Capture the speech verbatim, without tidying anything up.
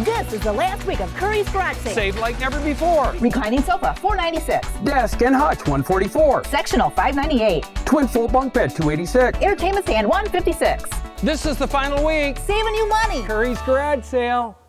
This is the last week of Currie's garage sale. Save like never before. Reclining sofa, four ninety-six. Desk and hutch, one forty-four. Sectional, five ninety-eight. Twin full bunk bed, two eighty-six. Entertainment stand, one fifty-six. This is the final week. Saving you money. Currie's garage sale.